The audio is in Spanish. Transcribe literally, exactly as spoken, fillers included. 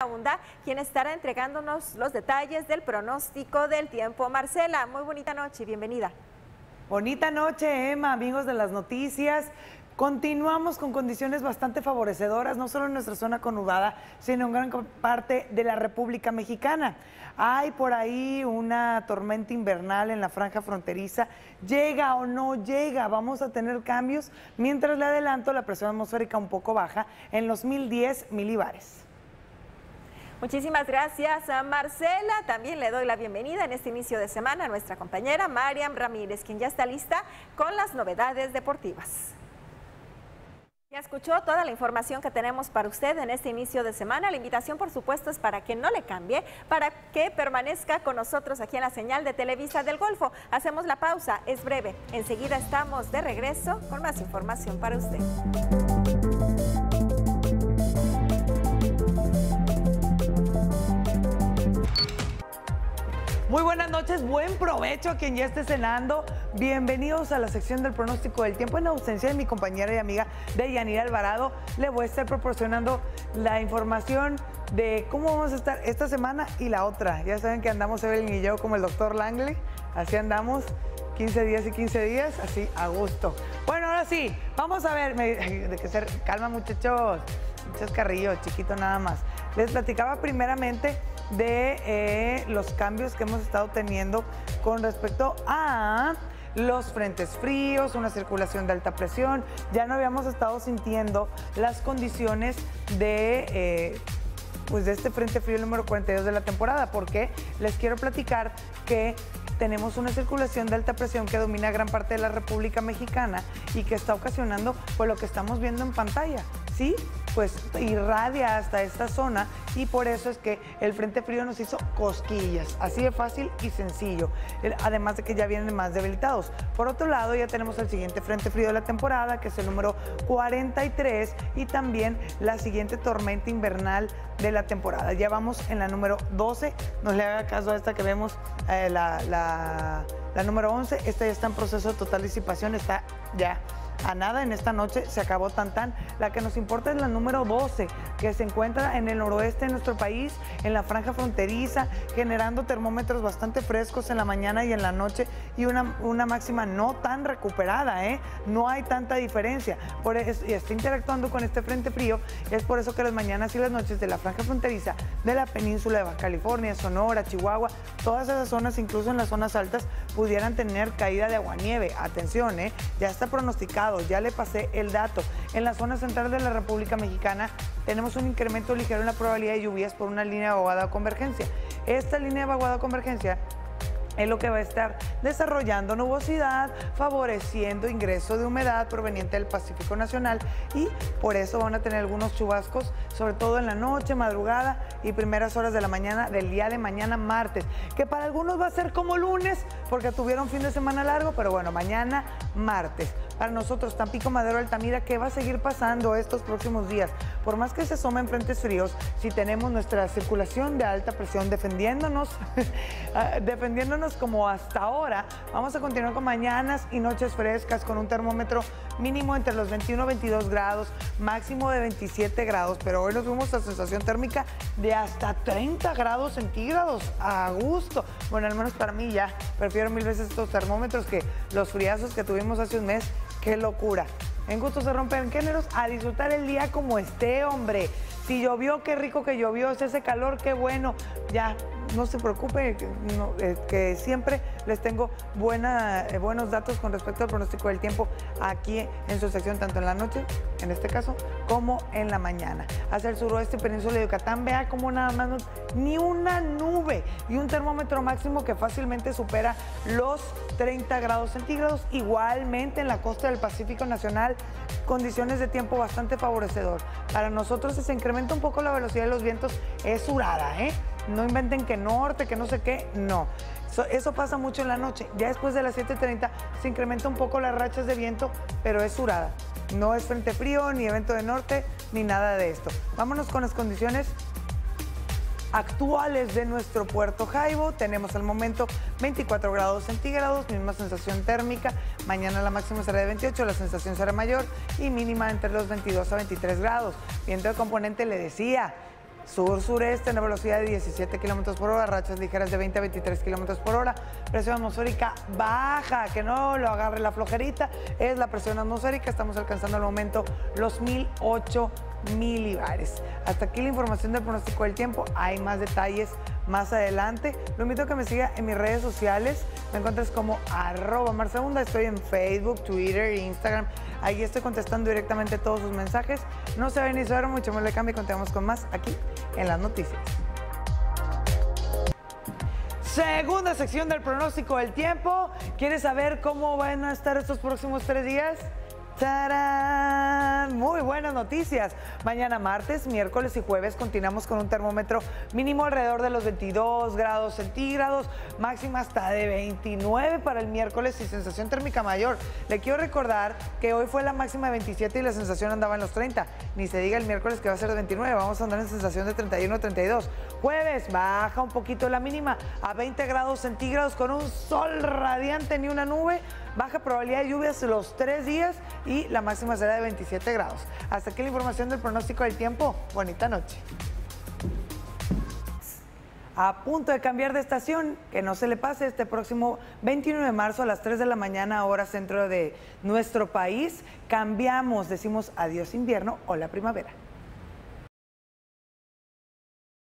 Hunda, quien estará entregándonos los detalles del pronóstico del tiempo. Marcela, muy bonita noche y bienvenida. Bonita noche, Emma, amigos de las noticias. Continuamos con condiciones bastante favorecedoras, no solo en nuestra zona conurbada, sino en gran parte de la República Mexicana. Hay por ahí una tormenta invernal en la franja fronteriza. ¿Llega o no llega? Vamos a tener cambios. Mientras le adelanto, la presión atmosférica un poco baja en los mil diez milibares. Muchísimas gracias a Marcela. También le doy la bienvenida en este inicio de semana a nuestra compañera Mariam Ramírez, quien ya está lista con las novedades deportivas. Ya escuchó toda la información que tenemos para usted en este inicio de semana. La invitación, por supuesto, es para que no le cambie, para que permanezca con nosotros aquí en la señal de Televisa del Golfo. Hacemos la pausa, es breve. Enseguida estamos de regreso con más información para usted. Muy buenas noches, buen provecho a quien ya esté cenando. Bienvenidos a la sección del pronóstico del tiempo. En ausencia de mi compañera y amiga Deyanira Alvarado, le voy a estar proporcionando la información de cómo vamos a estar esta semana y la otra. Ya saben que andamos Evelyn y yo como el doctor Langley, así andamos, quince días y quince días, así a gusto. Bueno, ahora sí, vamos a ver, me, de que ser, calma muchachos, muchos carrillos, chiquito nada más. Les platicaba primeramente de eh, los cambios que hemos estado teniendo con respecto a los frentes fríos, una circulación de alta presión. Ya no habíamos estado sintiendo las condiciones de, eh, pues de este frente frío número cuarenta y dos de la temporada, porque les quiero platicar que tenemos una circulación de alta presión que domina gran parte de la República Mexicana y que está ocasionando pues lo que estamos viendo en pantalla, ¿sí? Pues irradia hasta esta zona y por eso es que el frente frío nos hizo cosquillas, así de fácil y sencillo, además de que ya vienen más debilitados. Por otro lado, ya tenemos el siguiente frente frío de la temporada, que es el número cuarenta y tres, y también la siguiente tormenta invernal de la temporada. Ya vamos en la número doce, no le haga caso a esta que vemos, eh, la, la, la número once, esta ya está en proceso de total disipación, está ya a nada, en esta noche se acabó tan tan. La que nos importa es la número doce, que se encuentra en el noroeste de nuestro país, en la franja fronteriza, generando termómetros bastante frescos en la mañana y en la noche y una, una máxima no tan recuperada, ¿eh? No hay tanta diferencia. Por eso, y está interactuando con este frente frío, es por eso que las mañanas y las noches de la franja fronteriza de la península de Baja California, Sonora, Chihuahua, todas esas zonas, incluso en las zonas altas, pudieran tener caída de aguanieve. Atención, ¿eh? Ya está pronosticado. Ya le pasé el dato. En la zona central de la República Mexicana tenemos un incremento ligero en la probabilidad de lluvias por una línea de vaguada convergencia. Esta línea de vaguada convergencia es lo que va a estar desarrollando nubosidad, favoreciendo ingreso de humedad proveniente del Pacífico Nacional y por eso van a tener algunos chubascos, sobre todo en la noche, madrugada y primeras horas de la mañana del día de mañana martes, que para algunos va a ser como lunes porque tuvieron fin de semana largo, pero bueno, mañana martes. Para nosotros, Tampico, Madero, Altamira, ¿qué va a seguir pasando estos próximos días? Por más que se asomen frentes fríos, si tenemos nuestra circulación de alta presión defendiéndonos, defendiéndonos como hasta ahora, vamos a continuar con mañanas y noches frescas con un termómetro mínimo entre los veintiuno y veintidós grados, máximo de veintisiete grados, pero hoy nos vemos a sensación térmica de hasta treinta grados centígrados, a gusto. Bueno, al menos para mí ya, prefiero mil veces estos termómetros que los friazos que tuvimos hace un mes. ¡Qué locura! En gusto se rompen géneros, a disfrutar el día como esté, hombre. Si llovió, qué rico que llovió, si hace calor, qué bueno. Ya, no se preocupe, no, eh, que siempre les tengo buena, eh, buenos datos con respecto al pronóstico del tiempo aquí en su sección, tanto en la noche, en este caso, como en la mañana. Hacia el suroeste, península de Yucatán, vea como nada más, no, ni una nube y un termómetro máximo que fácilmente supera los treinta grados centígrados. Igualmente en la costa del Pacífico Nacional, condiciones de tiempo bastante favorecedor. Para nosotros, si se incrementa un poco la velocidad de los vientos, es hurada, ¿eh? No inventen que norte, que no sé qué, no. Eso, eso pasa mucho en la noche. Ya después de las siete treinta se incrementa un poco las rachas de viento, pero es hurada. No es frente frío, ni evento de norte, ni nada de esto. Vámonos con las condiciones actuales de nuestro Puerto Jaibo. Tenemos al momento veinticuatro grados centígrados, misma sensación térmica. Mañana la máxima será de veintiocho, la sensación será mayor y mínima entre los veintidós a veintitrés grados. Viento de componente, le decía, sur-sureste, en una velocidad de diecisiete kilómetros por hora, rachas ligeras de veinte a veintitrés kilómetros por hora, presión atmosférica baja, que no lo agarre la flojerita, es la presión atmosférica, estamos alcanzando al momento los mil ocho milibares. Hasta aquí la información del pronóstico del tiempo, hay más detalles más adelante. Lo invito a que me siga en mis redes sociales, me encuentras como arroba marsegunda, estoy en Facebook, Twitter e Instagram, ahí estoy contestando directamente todos sus mensajes. No se vayan ni se vayan, mucho más le cambia y continuamos con más aquí en las noticias. Segunda sección del pronóstico del tiempo. ¿Quieres saber cómo van a estar estos próximos tres días? ¡Tarán! Muy buenas noticias. Mañana martes, miércoles y jueves continuamos con un termómetro mínimo alrededor de los veintidós grados centígrados, máxima hasta de veintinueve para el miércoles y sensación térmica mayor. Le quiero recordar que hoy fue la máxima de veintisiete y la sensación andaba en los treinta. Ni se diga el miércoles que va a ser de veintinueve, vamos a andar en sensación de treinta y uno, treinta y dos. Jueves baja un poquito la mínima a veinte grados centígrados con un sol radiante, ni una nube. Baja probabilidad de lluvias los tres días y la máxima será de veintisiete grados. Hasta aquí la información del pronóstico del tiempo. Bonita noche. A punto de cambiar de estación, que no se le pase este próximo veintiuno de marzo a las tres de la mañana, hora centro de nuestro país. Cambiamos, decimos adiós invierno, hola primavera.